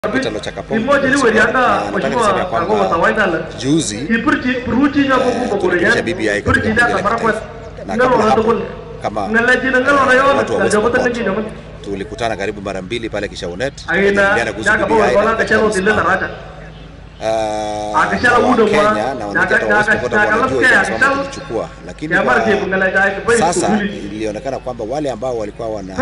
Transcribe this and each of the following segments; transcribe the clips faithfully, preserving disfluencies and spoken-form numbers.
Kitalo cha Kapongo nataka niseme kwamba juzi tulipisha B B I katika bunge la kitaifa, na kabla hapo kama watu wa West Pokot tulikutana karibu mara mbili pale Kishaunet kujadiliana kuhusu B B I wa Kenya na wanataka wa West Pokot wanajua kwamba tulichukua, lakini sasa ilionekana kwamba wale ambao walikuwa wana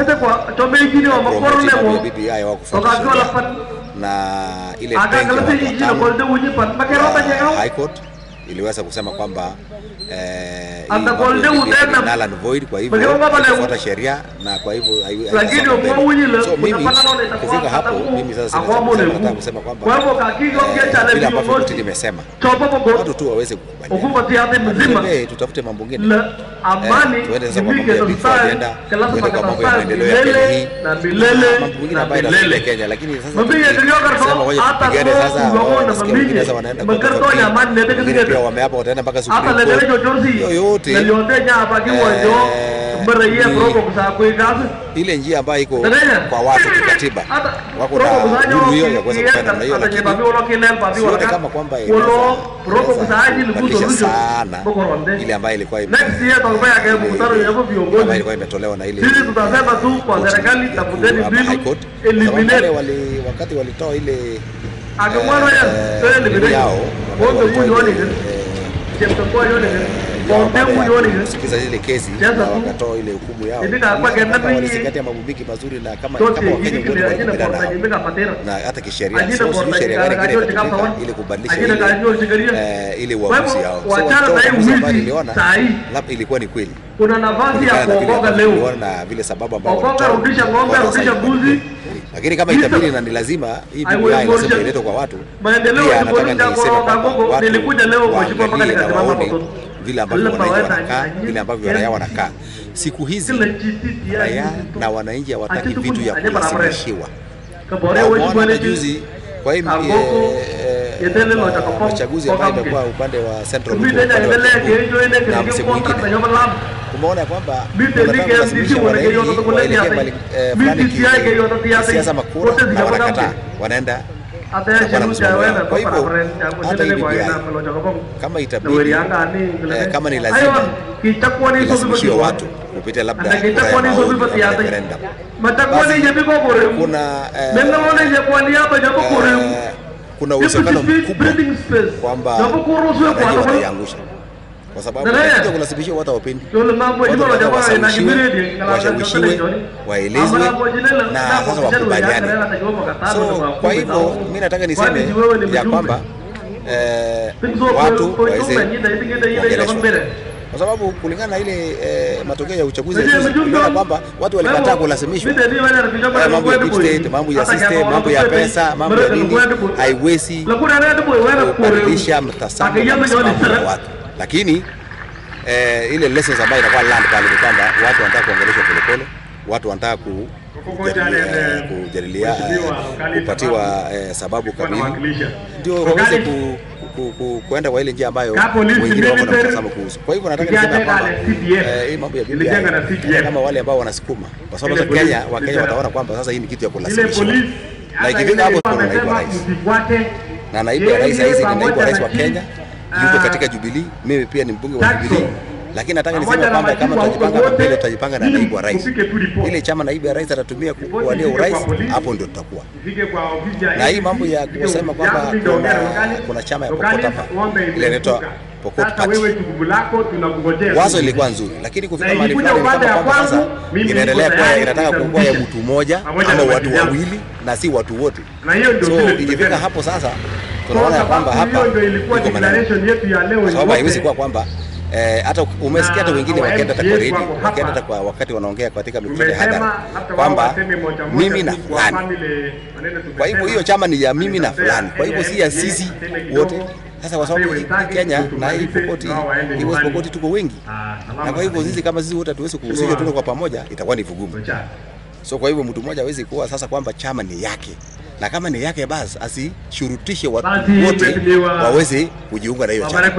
B B I hawakufuata na ile benki ya High Court iliweza kusema kwamba eh null and void, kwa hivyo kufuata sheria na kwa hivyo so mimi kufika hapo mimi sasa nataka kusema kwamba bila ambavyo koti limesema watu tu waweze kukubaliana, tutafute mambo mengine tuende sasa kwa mambo ya before agenda, tuende kwa mambo ya maendeleo ya Kenya hii na mambo mengine ambayo yanatokea Kenya, lakini sasa tunasema waje tupigane sasa, nasikia wengine sasa wanaenda kwa wengine pia wameapa wataenda mpaka Supreme Court. Yoyote ile njia ambayo iko kwa watu kikatiba wako na uhuru hiyo ya kuweza kufanya na hiyo, lakini sione kama kwamba inabadilisha sana ile ambayo ilikuwa ilikuwa imetolewa na ile High Court. Wale wali wakati walitoa ile yao sikiza ile kesi na wakatoa ile hukumu yao, walizingatia mambo mengi mazuri na kama kama Wakenya wote wanakubaliana na hata kisheria, sio sio sheria gani kile ile kubadilisha ile ile uamuzi yao. So uamuzi ambao niliona labda ilikuwa ni kweli, kuna nafasi ya kuongoza leo na vile sababu ambapo warudisha ng'ombe warudisha mbuzi, lakini kama itabidi na ni lazima hii B B I lazima iletwe kwa watu. Pia nataka niseme kwamba nilikuja leo mheshimiwa mpaka nikasema hapo vile ambavyo wananchi wanakaa, vile ambavyo raia wanakaa siku hizi, raia na wananchi hawataki vitu ya kulazimishiwa. Kwa juzi kwa hii uchaguzi ambao imekuwa upande wa Central na msimu mwingine umeona kwamba siasa makura na wanakataa wanaenda. Kwa hivyo hata hii B B I kama itabidi kama ni lazima ilazimishiwe watu kupitia labda referendum, kuna kuna uwezekano mkubwa kwamba wataiangusha, kwa sababu wakija kulazimisha watu wapendi, washawishiwe, waelezwe na sasa wakubaliane. So kwa hivyo mimi nataka niseme ya kwamba eh, watu waweze kuongeleshwa, kwa sababu kulingana na ile eh, matokeo ya uchaguzi tunaona kwamba watu walikataa kulazimishwa eh, mambo ya deep state, mambo ya system, mambo ya pesa, mambo ya nini haiwezi kubadilisha mtazamo wa watu. Lakini eh, ile lessons ambayo inakuwa land pale ni kwamba watu wanataka kuongeleshwa polepole, watu wanataka ku kujadilia kupatiwa eh, sababu kamili ndio waweze ku kuenda kwa ile njia ambayo wengine wako na mtazamo kuhusu. Kwa hivyo nataka niseme kwamba hii mambo ya B B I kama wale ambao wanasukuma, kwa sababu Kenya Wakenya wataona kwamba sasa hii ni kitu ya kulazimisha, na ikifika hapo kuna naibu rais na naibu rais hizi ni naibu rais wa Kenya yuko katika Jubilee, mimi pia ni mbunge wa Jubilee, lakini nataka niseme kwamba kama tutajipanga mbele tutajipanga na naibu wa rais, ile chama naibu ya rais atatumia kuwania urais, hapo ndio tutakuwa. Na hii mambo ya kusema kwamba kuna, kuna chama ya Pokot hapa ile inaitwa Pokot Party, wazo ilikuwa nzuri, lakini kufika mahali fulani kwamba sasa inaendelea kwa inataka kuwa ya mtu mmoja ama watu wawili na si watu wote. So ikifika hapo sasa tunaona kwamba hapa iko maneno yetu ya leo, sababu haiwezi kuwa kwamba Eh, hata umesikia hata wengine wakienda hata kwa radio, wakienda hata kwa wakati wanaongea katika mikutano ya hadhara kwamba mimi na fulani. Kwa hivyo hiyo chama ni ya mimi na fulani, kwa hivyo si ya sisi wote. Sasa kwa sababu Kenya na hii Pokot, hii West Pokot tuko wengi, na kwa hivyo sisi kama sisi wote tuweze kuhusika tuko kwa pamoja, itakuwa ni vigumu. So kwa hivyo mtu mmoja hawezi kuwa sasa kwamba chama ni yake, na kama ni yake basi asishurutishe watu wote waweze kujiunga na hiyo chama.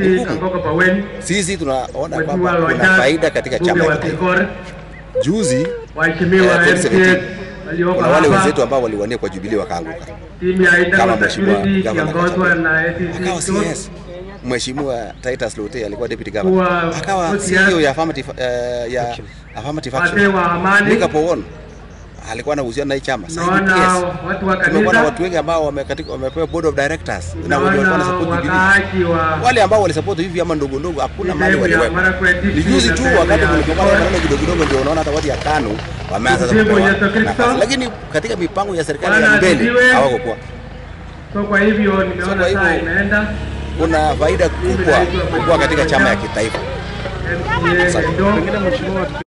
Sisi tunaona kwamba kuna faida katika chama hiki. Juzi kuna wale wenzetu ambao waliwania kwa Jubilee wakaanguka. Kama mheshimiwa gavana akawa C S. Mheshimiwa Titus Lote alikuwa deputy governor. Akawa C E O ya affirmative uh, ya affirmative action. Nika Powon alikuwa anahusiana na hii chama. Sasa tumekuwa na watu wengi ambao wamekatika wamepewa board of directors na walikuwa na support Jubilee. Wale ambao wali support hivi ama ndogo ndogo hakuna mali waliweka. Ni juzi tu wakati tulipopata maneno kidogo kidogo ndio unaona hata watu ya KANU wameanza kupewa. Lakini katika mipango ya serikali ya mbele hawako kwa. So kwa hivyo nimeona saa imeenda. Kuna faida kubwa kubwa katika chama ya kitaifa. Pengine mheshimiwa